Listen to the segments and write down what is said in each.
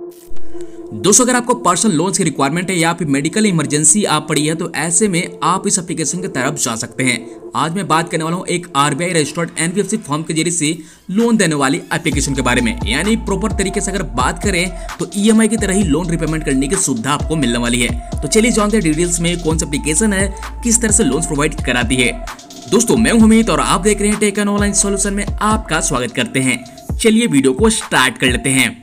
दोस्तों, अगर आपको पर्सनल लोन्स की रिक्वायरमेंट है या फिर मेडिकल इमरजेंसी आप पड़ी है तो ऐसे में आप इस एप्लीकेशन की तरफ जा सकते हैं। आज मैं बात करने वाला हूं एक आरबीआई रजिस्टर्ड एनबीएफसी फर्म के जरिए से लोन देने वाली एप्लीकेशन के बारे में। यानी प्रॉपर तरीके से अगर बात करें तो ईएमआई की तरह ही लोन रिपेमेंट करने की सुविधा आपको मिलने वाली है। तो चलिए जानते हैं डिटेल्स में कौन सी एप्लीकेशन है, किस तरह से लोन प्रोवाइड कराती है। दोस्तों, मैं हूं अमित और आप देख रहे हैं टेक एन ऑनलाइन सॉल्यूशन में आपका स्वागत करते हैं। चलिए वीडियो को स्टार्ट कर लेते हैं।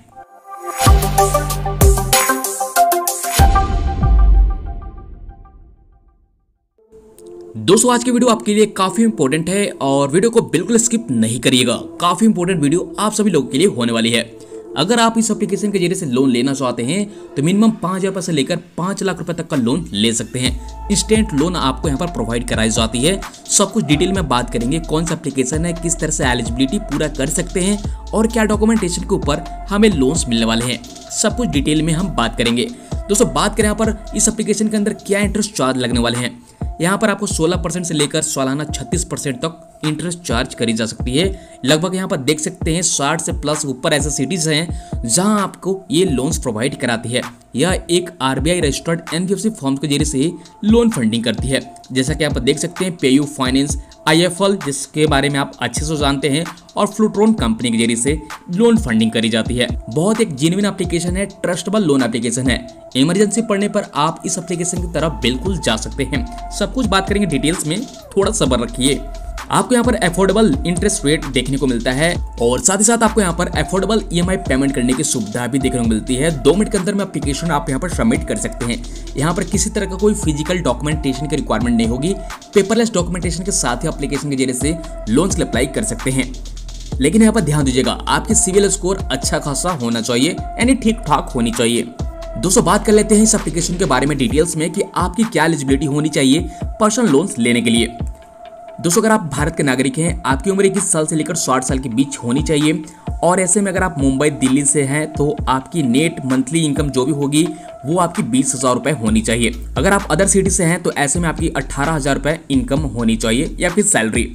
दोस्तों, आज की वीडियो आपके लिए काफी इंपॉर्टेंट है और वीडियो को बिल्कुल स्किप नहीं करिएगा। काफी इंपॉर्टेंट वीडियो आप सभी लोगों के लिए होने वाली है। अगर आप इस एप्लीकेशन के जरिए से लोन लेना चाहते हैं तो मिनिमम 5,000 रुपए से लेकर 5 लाख रुपए तक का लोन ले सकते हैं। इंस्टेंट लोन आपको यहाँ पर प्रोवाइड कराई जाती है। सब कुछ डिटेल में बात करेंगे, कौन सा एप्लीकेशन है, किस तरह से एलिजिबिलिटी पूरा कर सकते हैं और क्या डॉक्यूमेंटेशन के ऊपर हमें लोन्स मिलने वाले हैं, सब कुछ डिटेल में हम बात करेंगे। दोस्तों, बात करें यहाँ पर इस एप्लीकेशन के अंदर क्या इंटरेस्ट चार्ज लगने वाले हैं। यहाँ पर आपको 16% से लेकर सालाना 36% तक इंटरेस्ट चार्ज करी जा सकती है। लगभग यहाँ पर देख सकते हैं 60 से प्लस ऊपर ऐसे सिटीज हैं जहां आपको ये लोन्स प्रोवाइड कराती है। यह एक आरबीआई रजिस्टर्ड एनबीएफसी फर्म के जरिए से लोन फंडिंग करती है। जैसा कि आप देख सकते हैं पेयू फाइनेंस, आईएफएल जिसके बारे में आप अच्छे से जानते हैं, और फ्लूट्रॉन कंपनी के जरिए से लोन फंडिंग करी जाती है। बहुत एक जेन्युइन एप्लीकेशन है, ट्रस्टेबल लोन एप्लीकेशन है। इमरजेंसी पड़ने पर आप इस एप्लीकेशन की तरफ बिल्कुल जा सकते हैं। सब कुछ बात करेंगे डिटेल्स में, थोड़ा सब्र रखिए। आपको यहाँ पर अफोर्डेबल इंटरेस्ट रेट देखने को मिलता है और साथ ही साथ आपको यहाँ पर अफोर्डेबल ईएमआई पेमेंट करने की सुविधा भी देखने को मिलती है। 2 मिनट के अंदर में एप्लीकेशन आप यहाँ पर सबमिट कर सकते हैं। यहाँ पर किसी तरह का कोई फिजिकल डॉक्यूमेंटेशन की रिक्वायरमेंट नहीं होगी। पेपरलेस डॉक्यूमेंटेशन के साथ ही एप्लीकेशन के जरिए से लोन्स अप्लाई कर सकते हैं। लेकिन यहाँ पर ध्यान दीजिएगा, आपकी सिविल स्कोर अच्छा खासा होना चाहिए, यानी ठीक ठाक होनी चाहिए। दोस्तों, बात कर लेते हैं इस एप्लीकेशन के बारे में डिटेल्स में कि आपकी क्या एलिजिबिलिटी होनी चाहिए पर्सनल लोन्स लेने के लिए। दोस्तों, अगर आप भारत के नागरिक हैं, आपकी उम्र 21 साल से लेकर 60 साल के बीच होनी चाहिए और ऐसे में अगर आप मुंबई दिल्ली से हैं तो आपकी नेट मंथली इनकम जो भी होगी वो आपकी 20,000 रुपए होनी चाहिए। अगर आप अदर सिटी से हैं तो ऐसे में आपकी 18,000 रुपए इनकम होनी चाहिए या फिर सैलरी।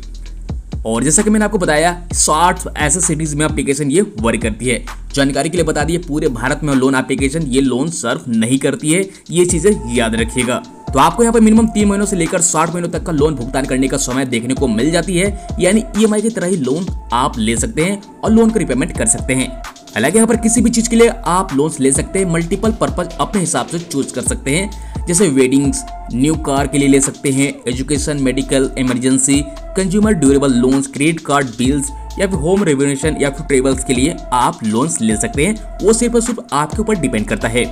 और जैसा कि मैंने आपको बताया 60 ऐसे सिटीज में एप्लीकेशन ये वर्क करती है। जानकारी के लिए बता दिए, पूरे भारत में लोन एप्लीकेशन ये लोन सर्व नहीं करती है, ये चीजें याद रखिएगा। तो आपको यहाँ पर मिनिमम 3 महीनों से लेकर 60 महीनों तक का लोन भुगतान करने का समय देखने को मिल जाती है। यानी ईएमआई की तरह ही लोन आप ले सकते हैं और लोन का रिपेमेंट कर सकते हैं। हालांकि यहाँ पर किसी भी चीज के लिए आप लोन्स ले सकते हैं, मल्टीपल पर्पज अपने हिसाब से चूज कर सकते हैं। जैसे वेडिंग्स, न्यू कार के लिए ले सकते हैं, education, medical, emergency, consumer durable loans, credit card, bills या फिर होम रेनोवेशन या फिर ट्रेवल्स के लिए आप लोन्स ले सकते हैं। वो सिर्फ और सिर्फ आपके ऊपर डिपेंड करता है।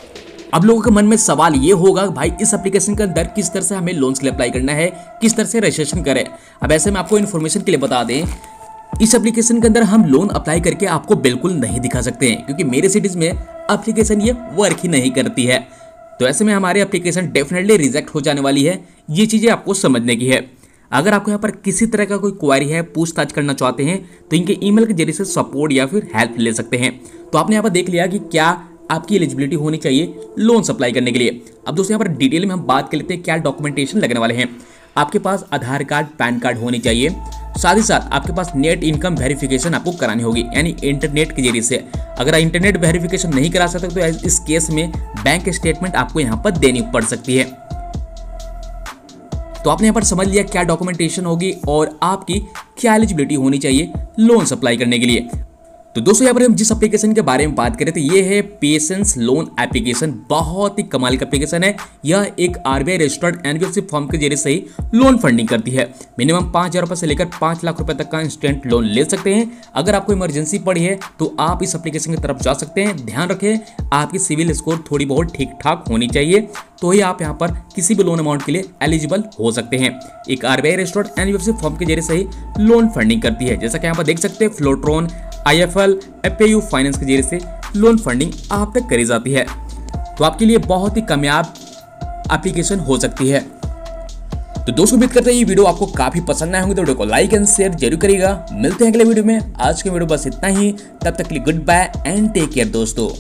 अब लोगों के मन में सवाल ये होगा, भाई इस एप्लीकेशन के अंदर किस तरह से हमें लोन्स के लिए अप्लाई करना है, किस तरह से रजिस्ट्रेशन करें। अब ऐसे में आपको इन्फॉर्मेशन के लिए बता दें, इस एप्लीकेशन के अंदर हम लोन अप्लाई करके आपको बिल्कुल नहीं दिखा सकते हैं क्योंकि मेरे सिटीज में एप्लीकेशन ये वर्क ही नहीं करती है। तो ऐसे में हमारी एप्लीकेशन डेफिनेटली रिजेक्ट हो जाने वाली है। ये चीजें आपको समझने की है। अगर आपको यहाँ पर किसी तरह का कोई क्वेरी है, पूछताछ करना चाहते हैं तो इनके ईमेल के जरिए से सपोर्ट या फिर हेल्प ले सकते हैं। तो आपने यहाँ पर देख लिया कि क्या आपकी एलिजिबिलिटी होनी चाहिए लोन अप्लाई करने के लिए। अब दोस्तों, यहाँ पर डिटेल में हम बात कर लेते हैं क्या डॉक्यूमेंटेशन लगने वाले हैं। आपके पास आधार कार्ड, पैन कार्ड होनी चाहिए। साथ ही साथ आपके पास नेट इनकम वेरिफिकेशन आपको करानी होगी, यानी इंटरनेट के जरिए से। अगर इंटरनेट वेरिफिकेशन नहीं करा सकते तो इस केस में बैंक स्टेटमेंट आपको यहाँ पर देनी पड़ सकती है। तो आपने यहाँ पर समझ लिया क्या डॉक्यूमेंटेशन होगी और आपकी क्या एलिजिबिलिटी होनी चाहिए लोन अप्लाई करने के लिए। तो दोस्तों, यहाँ पर हम जिस एप्लीकेशन के बारे में बात करें तो ये है पेशेंस लोन एप्लीकेशन। बहुत ही कमाल का एप्लीकेशन है। यह एक आरबीआई रजिस्टर्ड एनबीएफसी फर्म के जरिए से ही लोन फंडिंग करती है। मिनिमम 5,000 रुपए से लेकर 5 लाख रुपए तक का इंस्टेंट लोन ले सकते हैं। अगर आपको इमरजेंसी पड़ी है तो आप इस एप्लीकेशन की तरफ जा सकते हैं। ध्यान रखें, आपकी सिविल स्कोर थोड़ी बहुत ठीक ठाक होनी चाहिए तो ही आप यहाँ पर किसी भी लोन अमाउंट के लिए एलिजिबल हो सकते हैं। एक आरबीआई रजिस्टर्ड एनबीएफसी फर्म के जरिए से ही लोन फंडिंग करती है। जैसा कि यहाँ पर देख सकते हैं फ्लूट्रॉन, आईएफएल, पेयू फाइनेंस के जरिए से लोन फंडिंग आप तक करी जाती है। तो आपके लिए बहुत ही कामयाब एप्लीकेशन हो सकती है। तो दोस्तों, उम्मीद करते हैं ये वीडियो आपको काफी पसंद आए होंगे, तो वीडियो को लाइक एंड शेयर जरूर करिएगा। मिलते हैं अगले वीडियो में। आज के वीडियो बस इतना ही, तब तक के लिए good bye and take care दोस्तों।